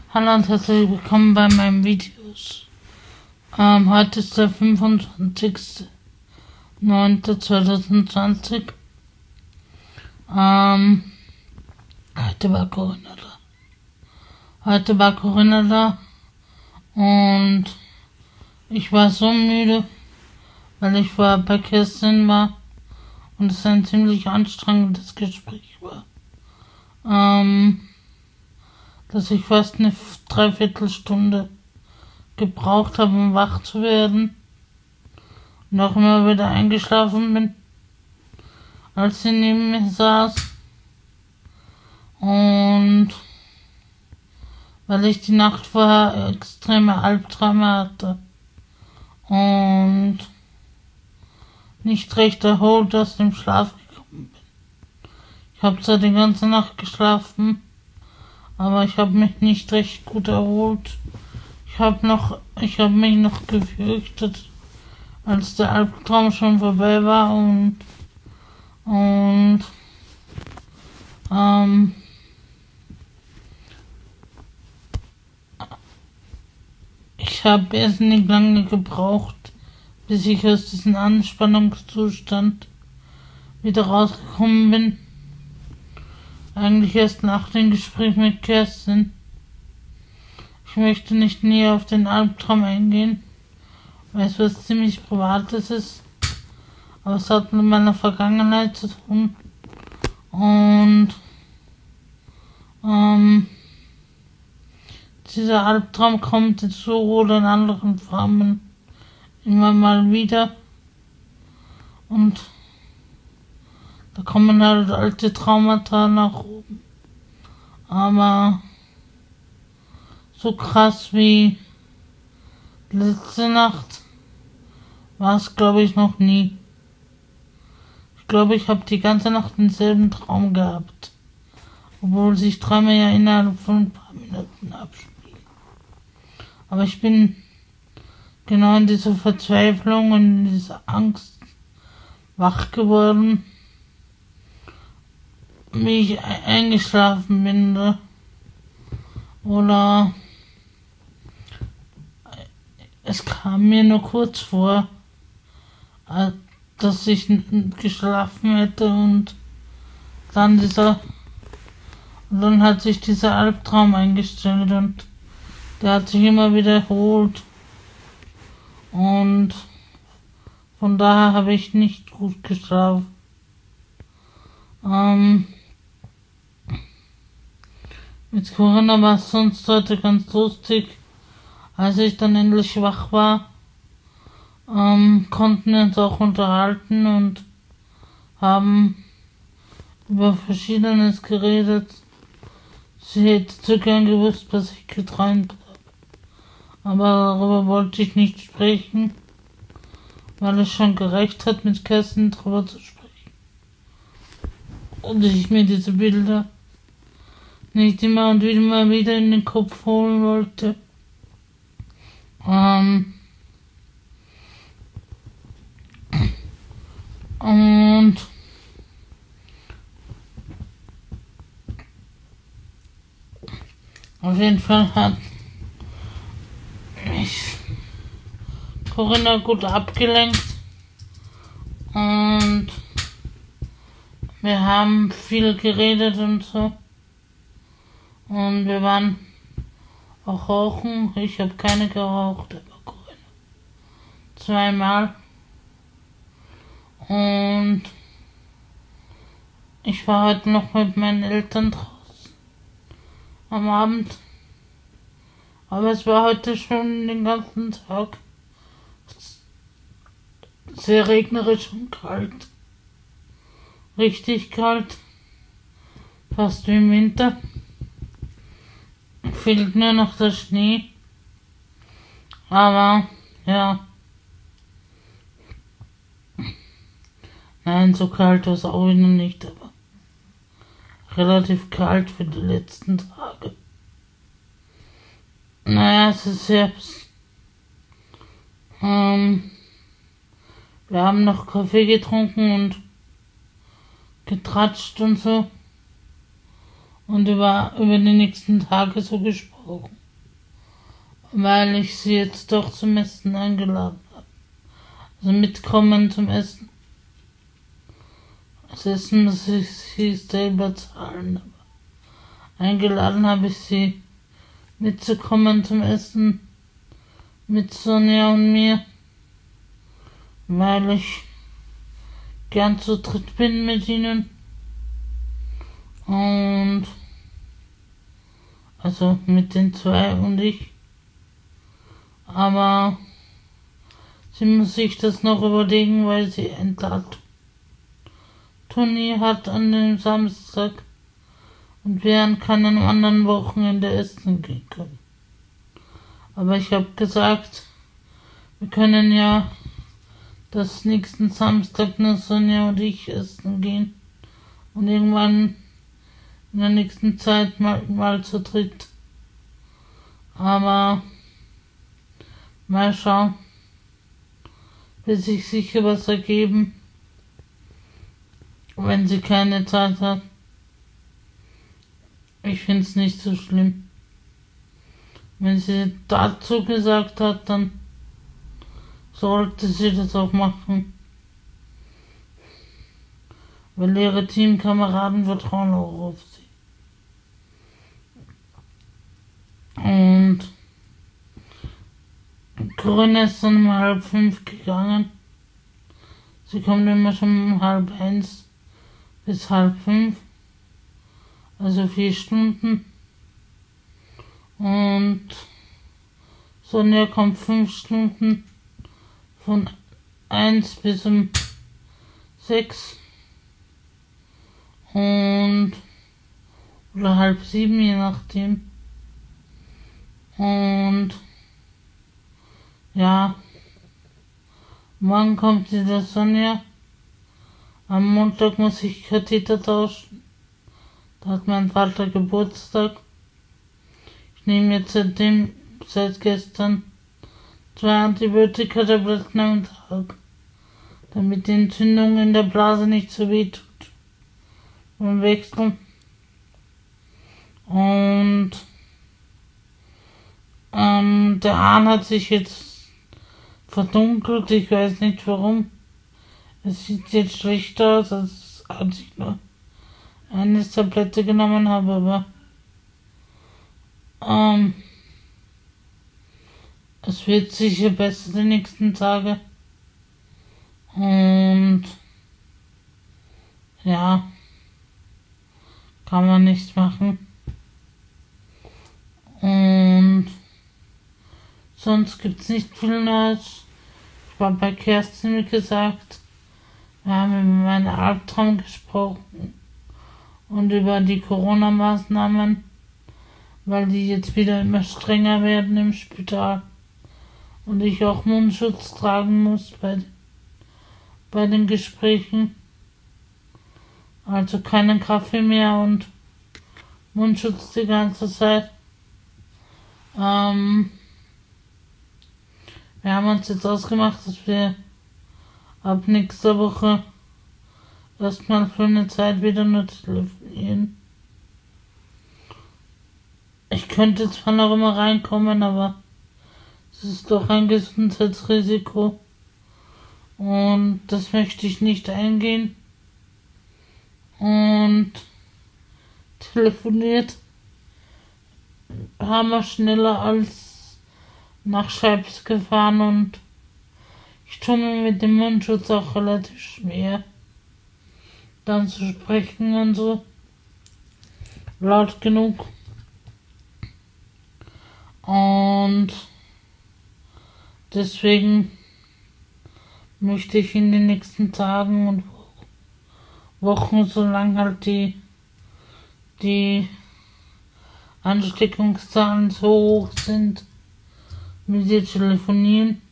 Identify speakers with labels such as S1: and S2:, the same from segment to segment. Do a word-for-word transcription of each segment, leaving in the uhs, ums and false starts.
S1: Hallo und herzlich willkommen bei meinen Videos. Ähm, heute ist der fünfundzwanzigster neunter zweitausendzwanzig. Ähm, heute war Corinna da. Heute war Corinna da und ich war so müde, weil ich vorher bei Kerstin war und es ein ziemlich anstrengendes Gespräch war. Ähm, dass ich fast eine Dreiviertelstunde gebraucht habe, um wach zu werden. Und auch immer wieder eingeschlafen bin, als sie neben mir saß. Und weil ich die Nacht vorher extreme Albträume hatte und nicht recht erholt aus dem Schlaf gekommen bin. Ich habe zwar die ganze Nacht geschlafen, aber ich habe mich nicht recht gut erholt. Ich habe noch, ich habe mich noch gefürchtet, als der Albtraum schon vorbei war und und ähm, ich habe erst nicht lange gebraucht, bis ich aus diesem Anspannungszustand wieder rausgekommen bin. Eigentlich erst nach dem Gespräch mit Kerstin. Ich möchte nicht näher auf den Albtraum eingehen, weil es was ziemlich Privates ist. Aber es hat mit meiner Vergangenheit zu tun. Und ähm, dieser Albtraum kommt in so oder in anderen Formen immer mal wieder. Und da kommen halt alte Traumata nach oben. Aber so krass wie letzte Nacht war es, glaube ich, noch nie. Ich glaube, ich habe die ganze Nacht denselben Traum gehabt. Obwohl sich Träume ja innerhalb von ein paar Minuten abspielen. Aber ich bin genau in dieser Verzweiflung und in dieser Angst wach geworden, wie ich eingeschlafen bin. Oder, oder es kam mir nur kurz vor, dass ich geschlafen hätte und dann dieser und dann hat sich dieser Albtraum eingestellt und der hat sich immer wiederholt und von daher habe ich nicht gut geschlafen. Ähm, mit Corinna war es sonst heute ganz lustig. Als ich dann endlich wach war, ähm, konnten wir uns auch unterhalten und haben über Verschiedenes geredet. Sie hätte zu gern gewusst, was ich geträumt habe. Aber darüber wollte ich nicht sprechen, weil es schon gereicht hat, mit Kerstin darüber zu sprechen. Und ich mir diese Bilder nicht immer und immer wieder in den Kopf holen wollte. Ähm, und auf jeden Fall hat mich Corinna gut abgelenkt und wir haben viel geredet und so und wir waren auch rauchen. Ich habe keine geraucht, aber Corinna zweimal. Und ich war heute noch mit meinen Eltern draußen am Abend. Aber es war heute schon den ganzen Tag sehr regnerisch und kalt. Richtig kalt. Fast wie im Winter. Fehlt nur noch der Schnee. Aber, ja. Nein, so kalt war es auch wieder nicht, aber relativ kalt für die letzten Tage. Naja, es ist Herbst. Ähm, wir haben noch Kaffee getrunken und getratscht und so. Und über, über die nächsten Tage so gesprochen. weil ich sie jetzt doch zum Essen eingeladen habe. Also mitkommen zum Essen. Das Essen muss ich sie selber zahlen, aber eingeladen habe ich sie mitzukommen zum Essen mit Sonja und mir, weil ich gern zu dritt bin mit ihnen. Und also mit den zwei und ich. Aber sie muss sich das noch überlegen, weil sie ein Dart-Turnier hat an dem Samstag und wir an keinem anderen Wochenende essen gehen können. Aber ich habe gesagt, wir können ja das nächsten Samstag nur Sonja und ich essen gehen und irgendwann in der nächsten Zeit mal, mal zu dritt. Aber mal schauen, wird sich sicher was ergeben, wenn sie keine Zeit hat. Ich finde es nicht so schlimm. Wenn sie dazu gesagt hat, dann sollte sie das auch machen. Weil ihre Teamkameraden vertrauen auch auf sie. Und Corinna ist dann um halb fünf gegangen. Sie kommt immer schon um halb eins bis halb fünf. Also vier Stunden. Und Sonja kommt fünf Stunden von eins bis um sechs. Und oder halb sieben, je nachdem. Und ja, morgen kommt wieder Sonja. Am Montag muss ich Katheter tauschen. Da hat mein Vater Geburtstag. Ich nehme jetzt seitdem, seit gestern zwei Antibiotika-Tabletten am Tag, damit die Entzündung in der Blase nicht so weh tut. Und wechseln. Und ähm, der Hahn hat sich jetzt verdunkelt, ich weiß nicht warum. Es sieht jetzt schlechter aus, als, als ich nur eine Tablette genommen habe, aber ähm, es wird sicher besser die nächsten Tage. Und ja, kann man nichts machen. Und sonst gibt's nicht viel Neues. Ich war bei Kerstin, wie gesagt. Wir haben über meinen Albtraum gesprochen und über die Corona-Maßnahmen, weil die jetzt wieder immer strenger werden im Spital und ich auch Mundschutz tragen muss bei, bei den Gesprächen. Also keinen Kaffee mehr und Mundschutz die ganze Zeit. Ähm, wir haben uns jetzt ausgemacht, dass wir ab nächster Woche erstmal für eine Zeit wieder nur telefonieren. Ich könnte zwar noch immer reinkommen, aber es ist doch ein Gesundheitsrisiko und das möchte ich nicht eingehen. Und telefoniert haben wir schneller als nach Scheibs gefahren und ich tue mir mit dem Mundschutz auch relativ schwer, dann zu sprechen und so laut genug. Und deswegen möchte ich in den nächsten Tagen und Wochen, solange halt die, die Ansteckungszahlen so hoch sind, mit dir telefonieren.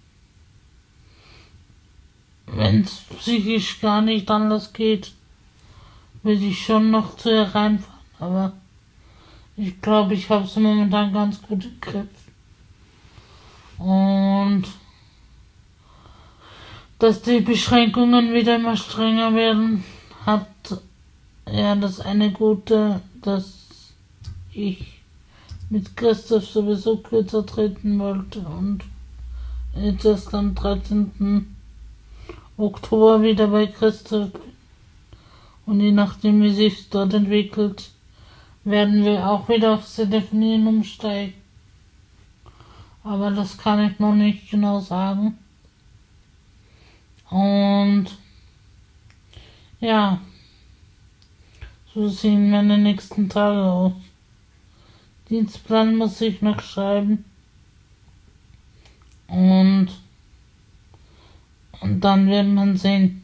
S1: Wenn es psychisch gar nicht anders geht, würde ich schon noch zu ihr reinfahren, aber ich glaube, ich habe es momentan ganz gut im Griff. Und dass die Beschränkungen wieder immer strenger werden, hat ja das eine Gute, dass ich mit Christoph sowieso kürzer treten wollte und jetzt erst am dreizehnten Oktober wieder bei Christoph bin. Und je nachdem, wie sich dort entwickelt, werden wir auch wieder aufs Telefonieren umsteigen. Aber das kann ich noch nicht genau sagen. Und ja, so sehen meine nächsten Tage aus. Dienstplan muss ich noch schreiben. Und, und dann wird man sehen.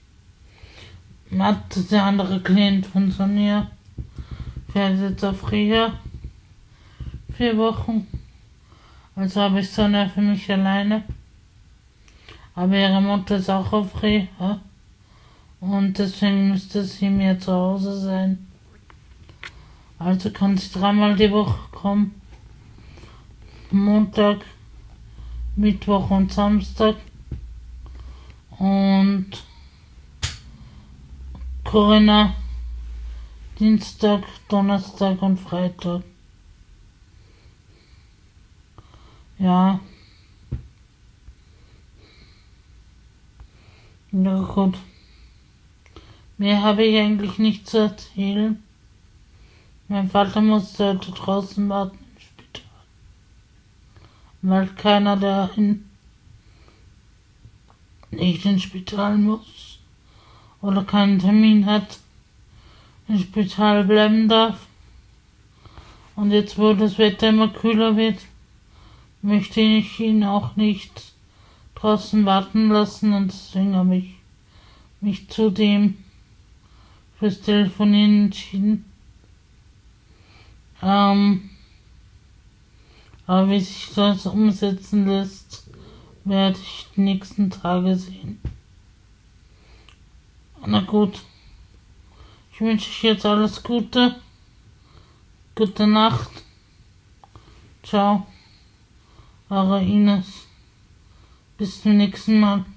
S1: Matt, der andere Klient von Sonja, fährt jetzt auf Reha. Vier Wochen. Also habe ich Sonja für mich alleine. Aber ihre Mutter ist auch auf Reha. Und deswegen müsste sie mir zu Hause sein. Also kann sie dreimal die Woche kommen. Montag, Mittwoch und Samstag. Und Corinna Dienstag, Donnerstag und Freitag. Ja. Ja gut. Mehr habe ich eigentlich nicht zu erzählen. Mein Vater musste heute draußen warten im Spital. Weil keiner, der in, nicht ins Spital muss oder keinen Termin hat, im Spital bleiben darf. Und jetzt, wo das Wetter immer kühler wird, möchte ich ihn auch nicht draußen warten lassen und deswegen habe ich mich zudem fürs Telefonieren entschieden. Ähm, aber wie sich das umsetzen lässt, werde ich die nächsten Tage sehen. Na gut. Ich wünsche euch jetzt alles Gute. Gute Nacht. Ciao. Eure Ines. Bis zum nächsten Mal.